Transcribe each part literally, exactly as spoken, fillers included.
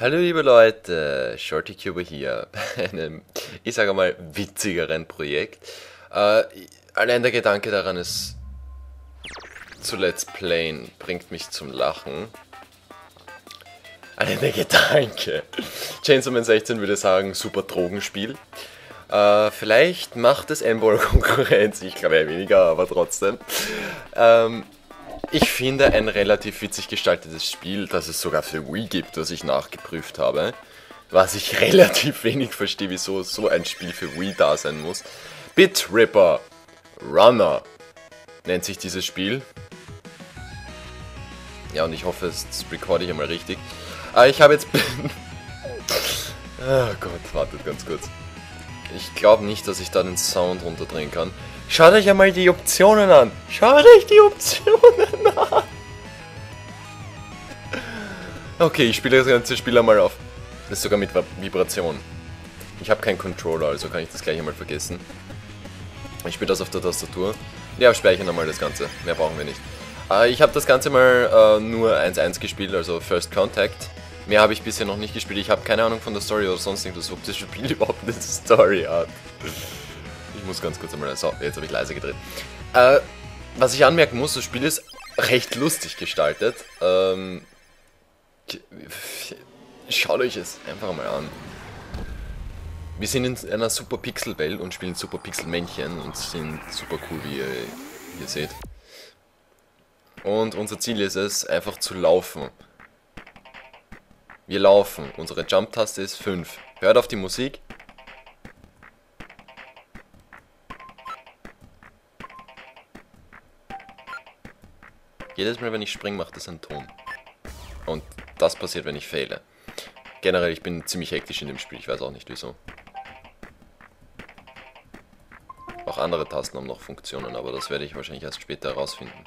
Hallo liebe Leute, ShortyCuber hier bei einem, ich sage mal, witzigeren Projekt. Äh, allein der Gedanke daran, es zu Let's Playen, bringt mich zum Lachen. Allein der Gedanke. Chainsaw Man sechzehn würde sagen, super Drogenspiel. Äh, vielleicht macht es N-Ball Konkurrenz, ich glaube eher weniger, aber trotzdem. Ähm, Ich finde ein relativ witzig gestaltetes Spiel, das es sogar für Wii gibt, das ich nachgeprüft habe. Was ich relativ wenig verstehe, wieso so ein Spiel für Wii da sein muss. Bit Ripper Runner nennt sich dieses Spiel. Ja, und ich hoffe, das recorde ich einmal richtig. Ah, ich habe jetzt... Oh Gott, wartet ganz kurz. Ich glaube nicht, dass ich da den Sound runterdrehen kann. Schaut euch einmal die Optionen an. Schaut euch die Optionen an. Okay, ich spiele das ganze Spiel einmal auf. Das ist sogar mit Vibration. Ich habe keinen Controller, also kann ich das gleich einmal vergessen. Ich spiele das auf der Tastatur. Ja, speichern einmal das Ganze. Mehr brauchen wir nicht. Äh, ich habe das Ganze mal äh, nur eins eins gespielt, also First Contact. Mehr habe ich bisher noch nicht gespielt. Ich habe keine Ahnung von der Story oder sonst irgendwas, ob das Spiel überhaupt eine Story hat. Ich muss ganz kurz einmal... So, jetzt habe ich leise gedreht. Äh, was ich anmerken muss, das Spiel ist recht lustig gestaltet. Ähm, schaut euch es einfach mal an. Wir sind in einer Super Pixel-Welt und spielen Super Pixel-Männchen und sind super cool, wie ihr hier seht. Und unser Ziel ist es, einfach zu laufen. Wir laufen. Unsere Jump-Taste ist fünf. Hört auf die Musik. Jedes Mal, wenn ich springe, macht das einen Ton. Und das passiert, wenn ich fehle. Generell, ich bin ziemlich hektisch in dem Spiel. Ich weiß auch nicht wieso. Auch andere Tasten haben noch Funktionen, aber das werde ich wahrscheinlich erst später herausfinden.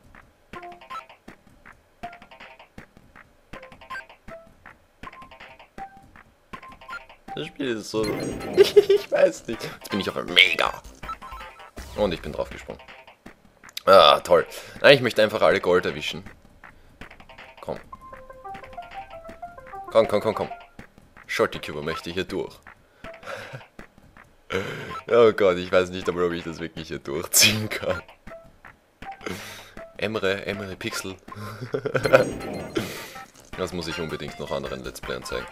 Das Spiel ist so... Ich weiß nicht. Jetzt bin ich auf ein Mega. Und ich bin drauf gesprungen. Ah, toll. Nein, ich möchte einfach alle Gold erwischen. Komm. Komm, komm, komm, komm. ShortyCuber möchte hier durch. Oh Gott, ich weiß nicht, aber ob ich das wirklich hier durchziehen kann. Emre, Emre Pixel. Das muss ich unbedingt noch anderen Let's Playern zeigen.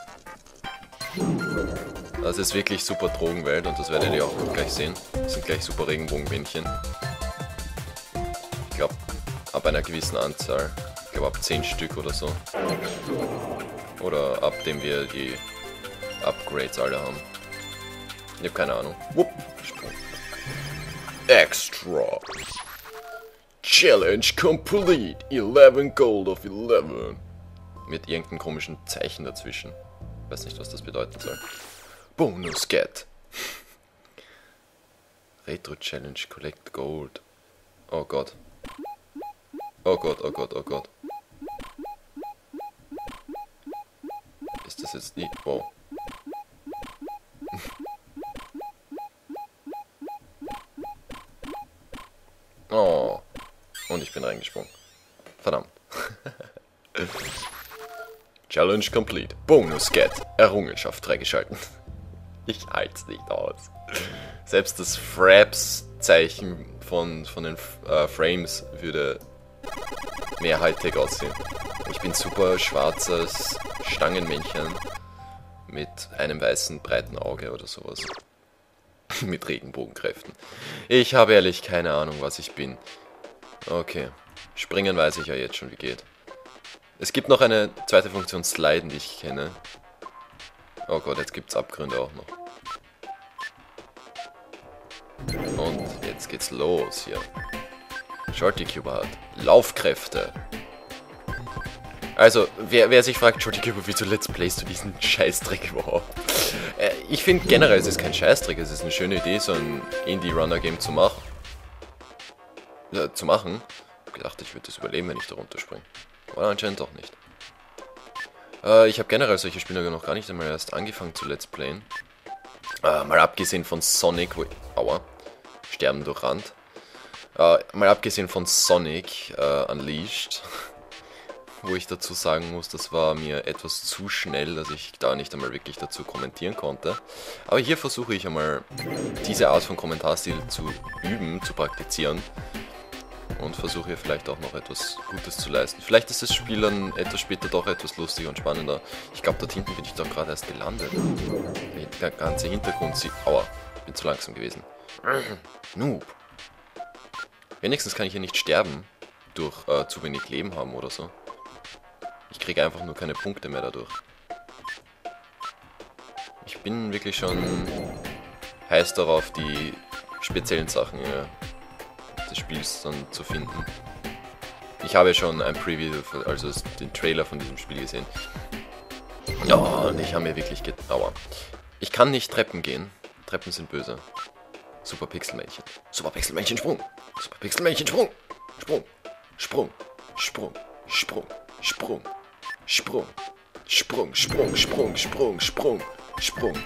Das ist wirklich super Drogenwelt und das werdet ihr auch gleich sehen. Das sind gleich super Regenbogenmännchen. Ich glaube, ab einer gewissen Anzahl. Ich glaube, ab zehn Stück oder so. Oder ab dem wir die Upgrades alle haben. Ich habe keine Ahnung. Wupp, Sprung. Extra. Challenge complete. eleven Gold of eleven. Mit irgendeinem komischen Zeichen dazwischen. Weiß nicht, was das bedeuten soll. Bonus Get. Retro Challenge Collect Gold. Oh Gott. Oh Gott, oh Gott, oh Gott. Ist das jetzt nicht... Wow. Oh. Und ich bin reingesprungen. Verdammt. Challenge complete. Bonus Get. Errungenschaft freigeschalten. Ich halt's nicht aus. Selbst das Fraps-Zeichen von, von den äh, Frames würde mehr Hightech aussehen. Ich bin super schwarzes Stangenmännchen mit einem weißen breiten Auge oder sowas. Mit Regenbogenkräften. Ich habe ehrlich keine Ahnung, was ich bin. Okay. Springen weiß ich ja jetzt schon, wie geht. Es gibt noch eine zweite Funktion, Sliden, die ich kenne. Oh Gott, jetzt gibt's Abgründe auch noch. Und jetzt geht's los hier. ShortyCuber hat Laufkräfte. Also, wer, wer sich fragt, ShortyCuber, wieso Let's Playst du diesen Scheißdreck überhaupt? Äh, ich finde generell, es ist kein Scheißdreck, es ist eine schöne Idee, so ein Indie-Runner-Game zu machen. Äh, zu machen. Ich hab gedacht, ich würde das überleben, wenn ich da runterspringe. Aber anscheinend doch nicht. Äh, ich habe generell solche Spiele noch gar nicht einmal erst angefangen zu Let's Playen. Äh, mal abgesehen von Sonic, wo ich, aua, Sterben durch Rand. Äh, mal abgesehen von Sonic äh, Unleashed, wo ich dazu sagen muss, das war mir etwas zu schnell, dass ich da nicht einmal wirklich dazu kommentieren konnte. Aber hier versuche ich einmal diese Art von Kommentarstil zu üben, zu praktizieren. Und versuche hier vielleicht auch noch etwas Gutes zu leisten. Vielleicht ist das Spiel dann etwas später doch etwas lustiger und spannender. Ich glaube, dort hinten bin ich doch gerade erst gelandet. Der ganze Hintergrund sieht... Aua, bin zu langsam gewesen. Noob. Wenigstens kann ich hier nicht sterben, durch äh, zu wenig Leben haben oder so. Ich kriege einfach nur keine Punkte mehr dadurch. Ich bin wirklich schon heiß darauf, die speziellen Sachen hier des Spiels dann zu finden. Ich habe schon ein Preview, also den Trailer von diesem Spiel gesehen. Ja, oh, und ich habe mir wirklich get... Aua. Ich kann nicht Treppen gehen. Treppen sind böse. Super Pixelmännchen. Super Pixelmännchen, Sprung. Super Pixelmännchen, Sprung. Sprung. Sprung. Sprung. Sprung. Sprung. Sprung. Sprung. Sprung. Sprung. Sprung. Sprung. Sprung.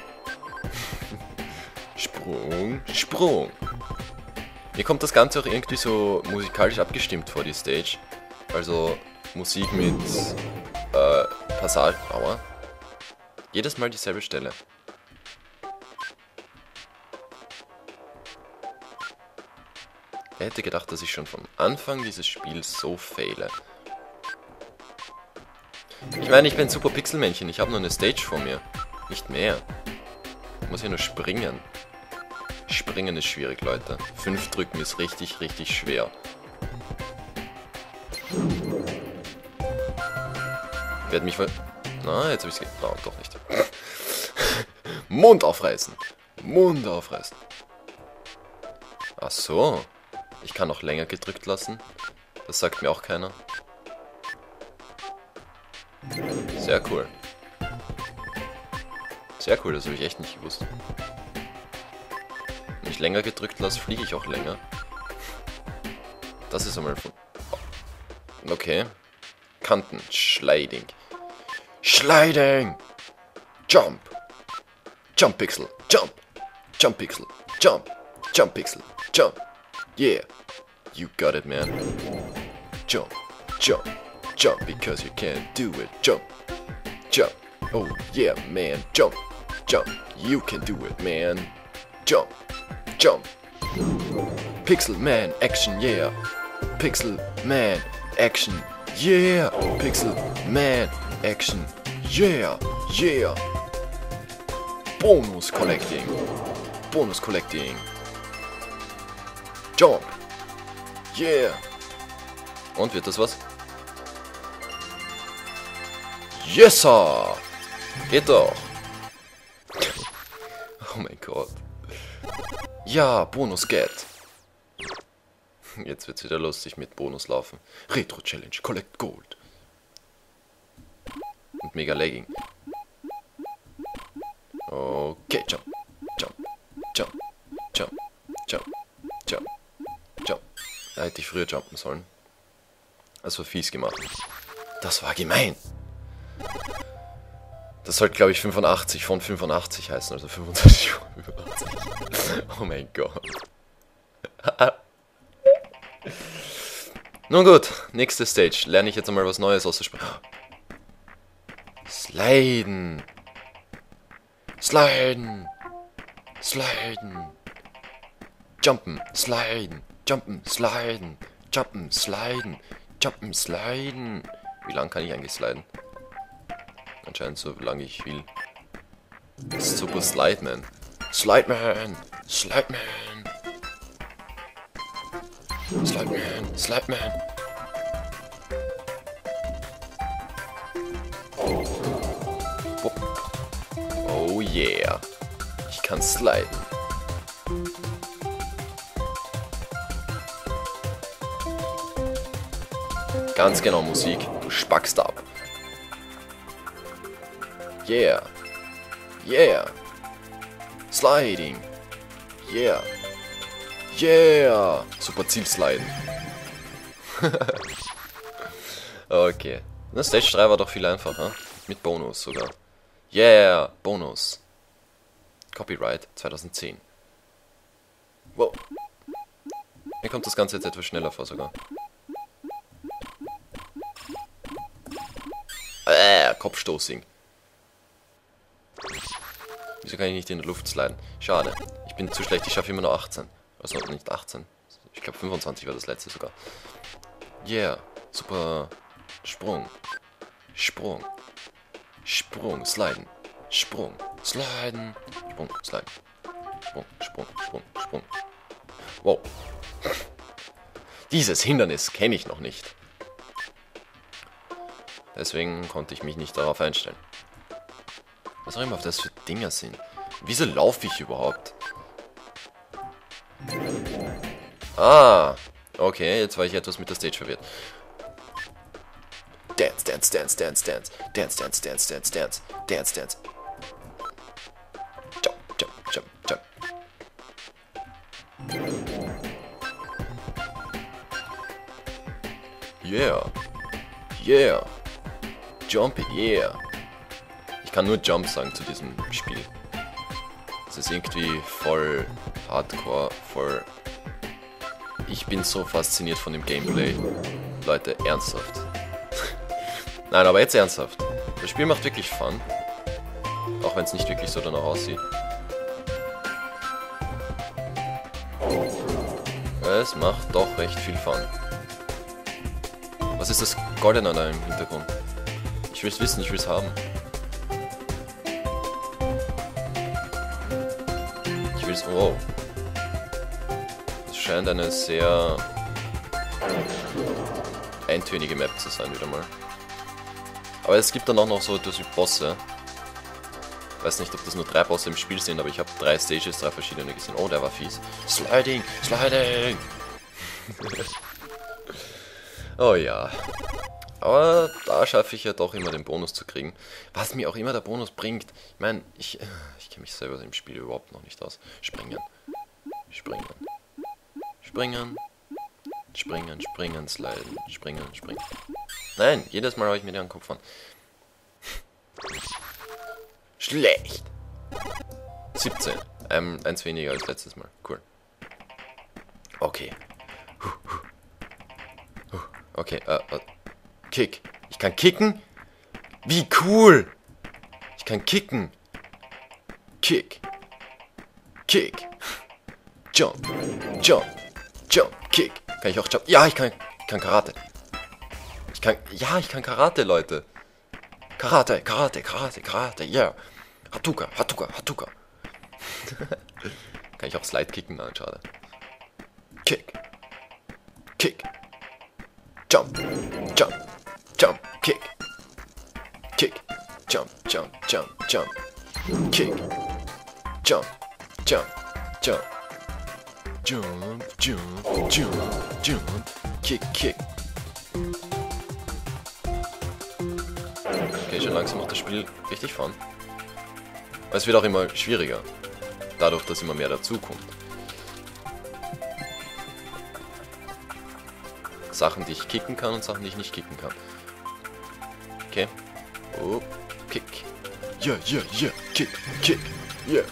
Sprung. Sprung. Mir kommt das Ganze auch irgendwie so musikalisch abgestimmt vor, die Stage. Also Musik mit äh, Passage. Aua. Jedes Mal dieselbe Stelle. Wer hätte gedacht, dass ich schon vom Anfang dieses Spiels so faile? Ich meine, ich bin Super Pixelmännchen. Ich habe nur eine Stage vor mir. Nicht mehr. Ich muss hier nur springen. Springen ist schwierig, Leute. Fünf drücken ist richtig, richtig schwer. Ich werde mich ver... Na, jetzt habe ich es... Oh, doch nicht. Mund aufreißen. Mund aufreißen. Ach so. Ich kann noch länger gedrückt lassen. Das sagt mir auch keiner. Sehr cool. Sehr cool, das habe ich echt nicht gewusst. Wenn ich länger gedrückt lasse, fliege ich auch länger. Das ist einmal von... Okay. Kanten. Sliding. Sliding! Jump! Jump Pixel! Jump! Jump Pixel! Jump! Jump Pixel! Jump! Yeah! You got it, man. Jump! Jump! Jump because you can do it! Jump! Jump! Oh yeah, man! Jump! Jump! You can do it, man! Jump! Jump! Pixel Man Action, yeah! Pixel Man Action, yeah! Pixel Man Action, yeah! Yeah! Bonus Collecting! Bonus Collecting! Jump! Yeah! Und wird das was? Yes, sir! Geht doch! Oh mein Gott. Ja, Bonus-Get. Jetzt wird's wieder lustig mit Bonus laufen. Retro-Challenge, Collect Gold. Und mega Lagging. Okay, jump, jump, jump, jump, jump, jump, jump. Da hätte ich früher jumpen sollen. Das war fies gemacht. Das war gemein. Das sollte, glaube ich, fünfundachtzig von fünfundachtzig heißen, also fünfundzwanzig von fünfundachtzig. Oh mein Gott. Nun gut, nächste Stage. Lerne ich jetzt einmal was Neues auszusprechen. Sliden. Sliden. Sliden. Jumpen. Sliden. Jumpen. Sliden. Jumpen. Sliden. Jumpen. Sliden. Wie lang kann ich eigentlich sliden? Anscheinend so lange ich will. Super Slide Man. Slide Man. Slide Man. Slide Man. Slide Man. Oh. Oh yeah. Ich kann sliden. Ganz genau Musik. Du spackst ab. Yeah. Yeah. Sliding. Yeah. Yeah. Super Zielsliden. Okay. Na, Stage drei war doch viel einfacher. Mit Bonus sogar. Yeah. Bonus. Copyright zweitausendzehn. Wow. Mir kommt das Ganze jetzt etwas schneller vor sogar. Kopfstoßing. Wieso kann ich nicht in der Luft sliden? Schade. Ich bin zu schlecht, ich schaffe immer nur achtzehn. Also nicht achtzehn. Ich glaube fünfundzwanzig war das letzte sogar. Yeah. Super. Sprung. Sprung. Sprung. Sliden. Sprung. Sliden. Sprung. Sliden. Sprung. Sprung. Sprung. Sprung. Wow. Dieses Hindernis kenne ich noch nicht. Deswegen konnte ich mich nicht darauf einstellen. Was auch immer auf das für Dinger sind. Wieso laufe ich überhaupt? Ah, okay, jetzt war ich etwas mit der Stage verwirrt. Dance, dance, dance, dance, dance. Dance, dance, dance, dance, dance. Dance, dance. Jump, jump, jump, jump. Yeah. Yeah. Jump it, yeah. Ich kann nur Jump sagen zu diesem Spiel. Es ist irgendwie voll hardcore, voll... Ich bin so fasziniert von dem Gameplay. Leute, ernsthaft. Nein, aber jetzt ernsthaft. Das Spiel macht wirklich Fun. Auch wenn es nicht wirklich so danach aussieht. Es macht doch recht viel Fun. Was ist das Goldene da im Hintergrund? Ich will es wissen, ich will es haben. Ich will es... Wow. Es scheint eine sehr eintönige Map zu sein, wieder mal. Aber es gibt dann auch noch so etwas wie Bosse. Ich weiß nicht, ob das nur drei Bosse im Spiel sind, aber ich habe drei Stages, drei verschiedene gesehen. Oh, der war fies. Sliding! Sliding! Oh ja. Aber da schaffe ich ja doch immer den Bonus zu kriegen. Was mir auch immer der Bonus bringt. Ich meine, ich, ich kenne mich selber im Spiel überhaupt noch nicht aus. Springen. Springen. Springen. Springen, springen, sliden. Springen, springen. Nein, jedes Mal habe ich mir den Kopf an. Schlecht. siebzehn. Ähm, eins weniger als letztes Mal. Cool. Okay. Okay, äh, äh. Kick. Ich kann kicken? Wie cool! Ich kann kicken. Kick. Kick. Jump. Jump. Jump. Kick. Kann ich auch jump? Ja, ich kann, kann Karate. Ich kann... Ja, ich kann Karate, Leute. Karate, Karate, Karate, Karate. Yeah. Hatuka, Hatuka, Hatuka. Kann ich auch Slide kicken? Nein, schade. Kick. Kick. Jump. Jump. Jump. Kick. Kick. Jump. Jump. Jump. Jump. Kick. Jump. Jump. Jump. Jump. Jump. Jump. Jump. Kick. Kick. Okay, schon langsam macht das Spiel richtig Fun. Aber es wird auch immer schwieriger. Dadurch, dass immer mehr dazukommt. Sachen, die ich kicken kann und Sachen, die ich nicht kicken kann. Okay. Oh, kick. Yeah, yeah, yeah. Kick, kick. Yeah.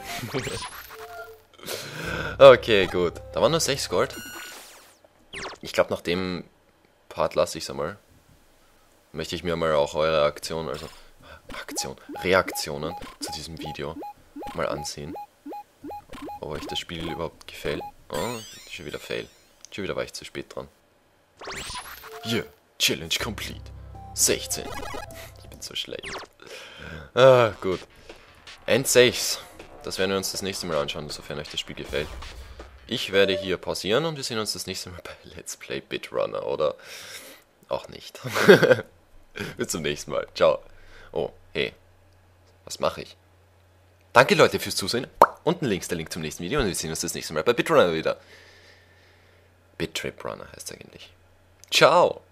Okay, gut. Da waren nur sechs Gold. Ich glaube, nach dem Part lasse ich es einmal. Möchte ich mir mal auch eure Aktion, also Aktion, Reaktionen zu diesem Video mal ansehen. Ob euch das Spiel überhaupt gefällt. Oh, schon wieder Fail. Schon wieder war ich zu spät dran. Yeah, Challenge complete. sechzehn. Ich bin so schlecht. Ah, gut. End sechs. Das werden wir uns das nächste Mal anschauen, sofern euch das Spiel gefällt. Ich werde hier pausieren und wir sehen uns das nächste Mal bei Let's Play Bitrunner oder auch nicht. Bis zum nächsten Mal. Ciao. Oh, hey. Was mache ich? Danke Leute fürs Zusehen. Unten links der Link zum nächsten Video und wir sehen uns das nächste Mal bei Bitrunner wieder. Bitrip Runner heißt eigentlich. Ciao.